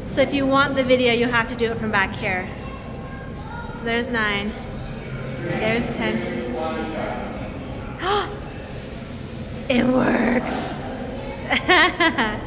So if you want the video, you have to do it from back here. So there's 9. There's 10. It works.